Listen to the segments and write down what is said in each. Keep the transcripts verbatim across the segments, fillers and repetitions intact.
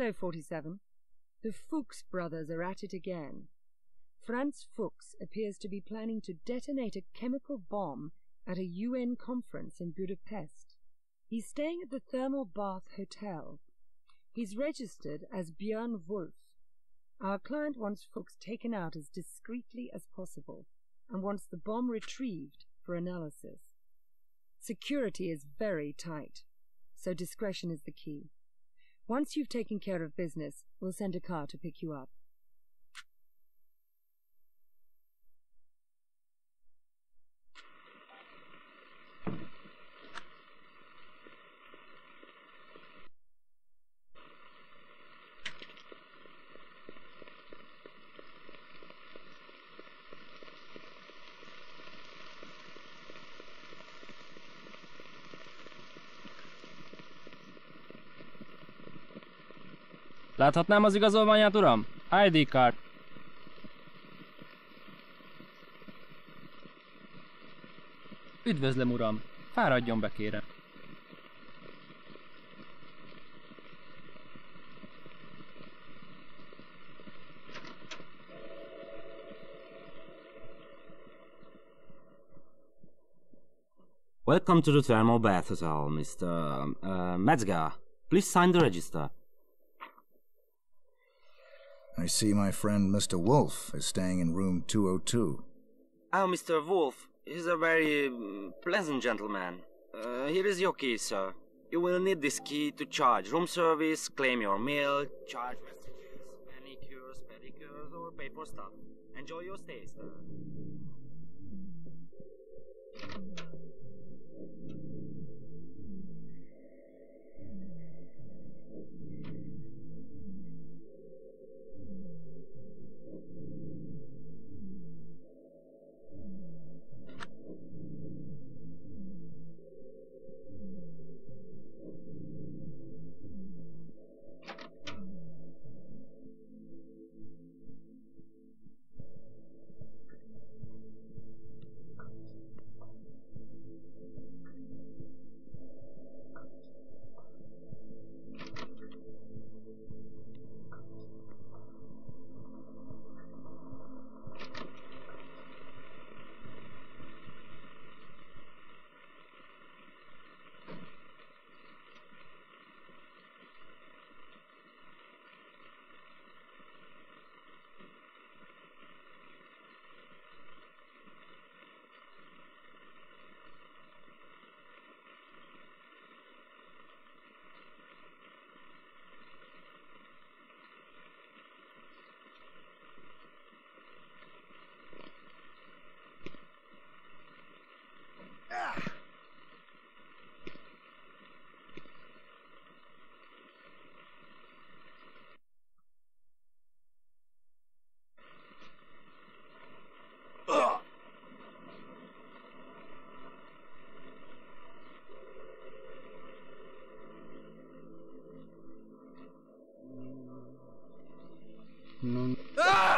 Hello, forty-seven. The Fuchs brothers are at it again. Franz Fuchs appears to be planning to detonate a chemical bomb at a U N conference in Budapest. He's staying at the Thermal Bath Hotel. He's registered as Björn Wolf. Our client wants Fuchs taken out as discreetly as possible and wants the bomb retrieved for analysis. Security is very tight, so discretion is the key. Once you've taken care of business, we'll send a car to pick you up. Láthatnám az igazolványát, uram? I D card. Üdvözlöm, uram. Fáradjon be, kérem. Welcome to the Thermal Bath Hotel, Mister Uh, Metzger. Please sign the register. I see my friend Mister Wolf is staying in room two oh two. Oh, Mister Wolf, he's a very um, pleasant gentleman. Uh, here is your key, sir. You will need this key to charge room service, claim your meal, charge messages, manicures, pedicures, or pay for stuff. Enjoy your stay, sir. No. Ah!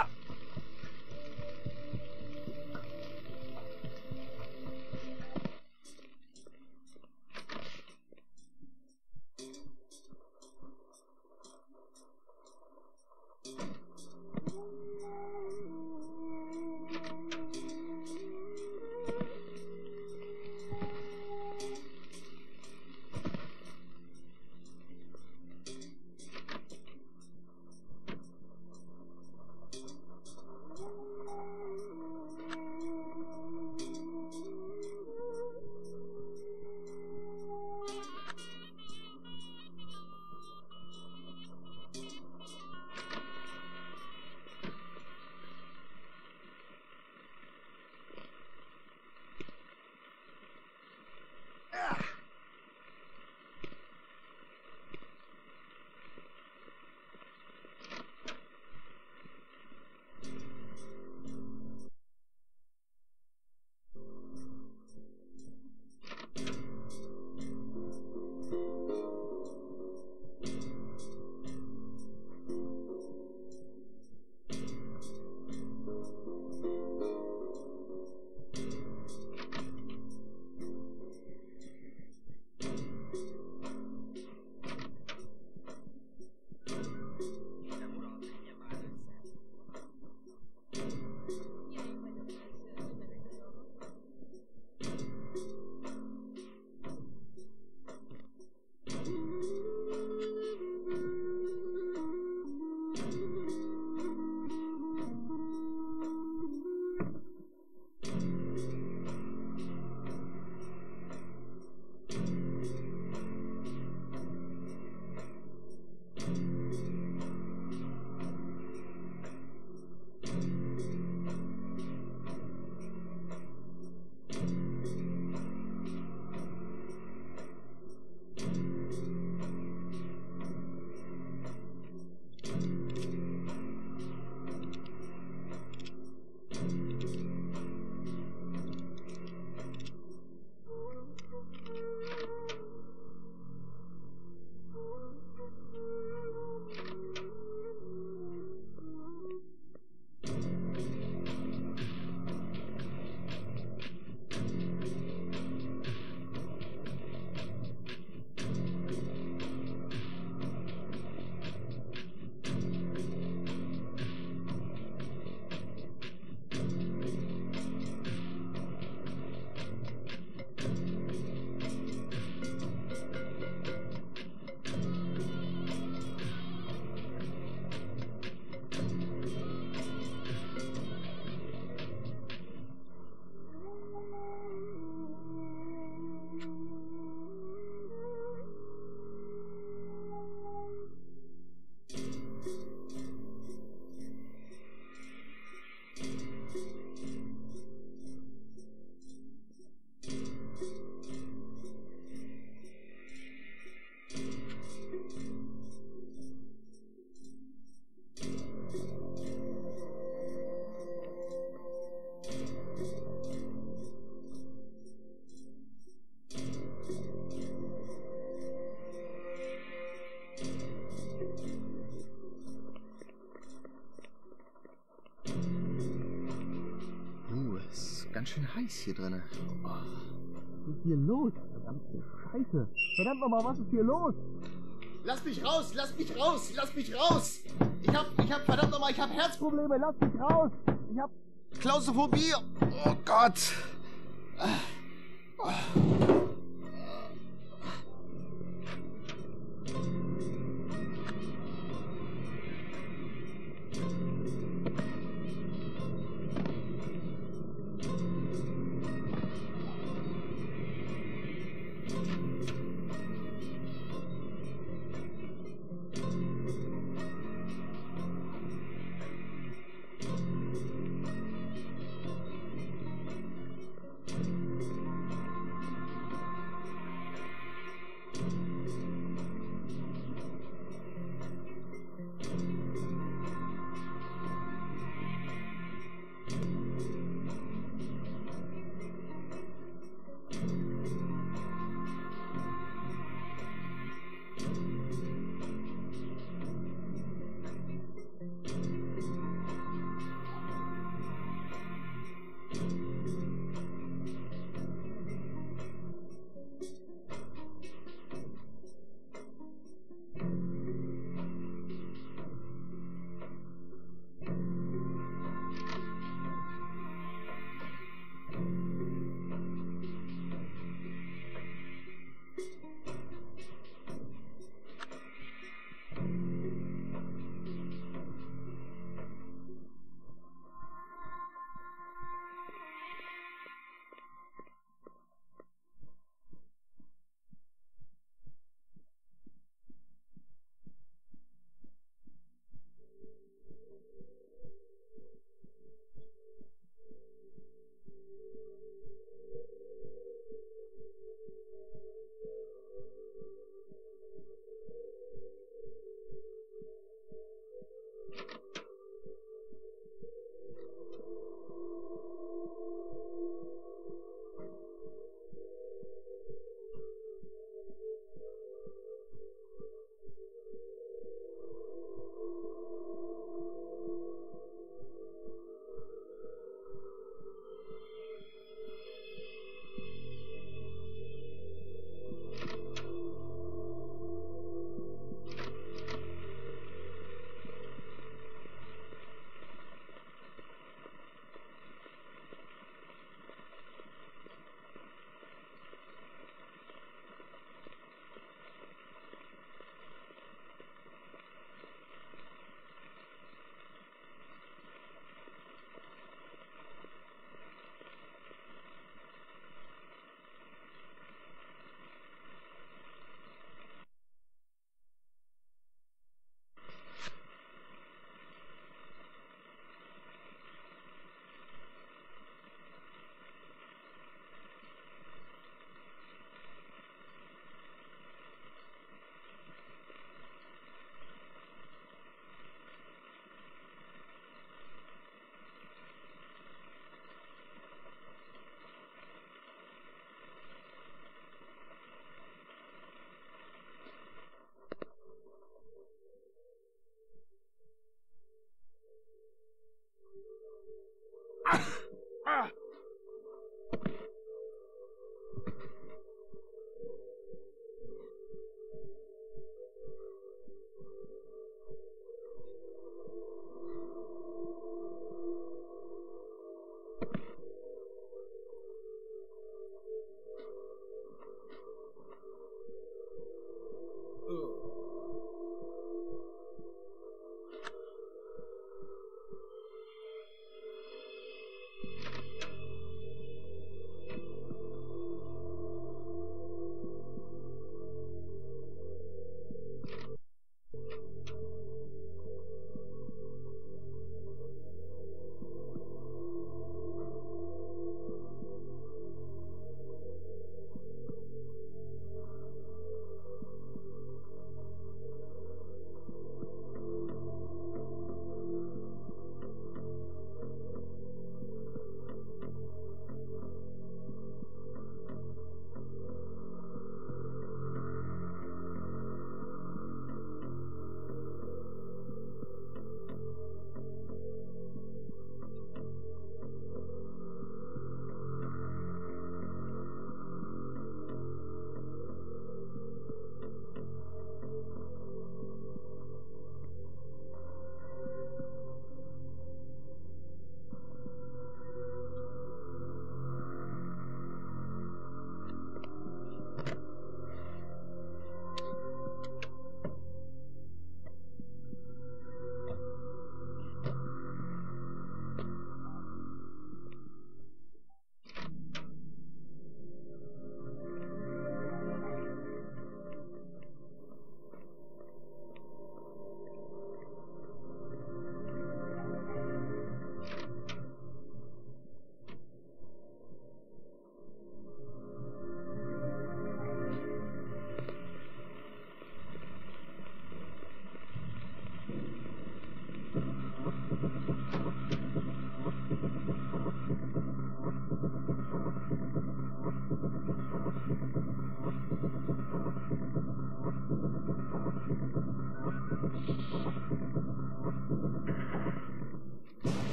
heiß hier drin. Was ist hier los? Verdammte Scheiße. Verdammt nochmal, was ist hier los? Lass mich raus, lass mich raus, lass mich raus! Ich hab, ich hab, verdammt nochmal, ich hab Herzprobleme, lass mich raus! Ich hab Klaustrophobie! Oh Gott!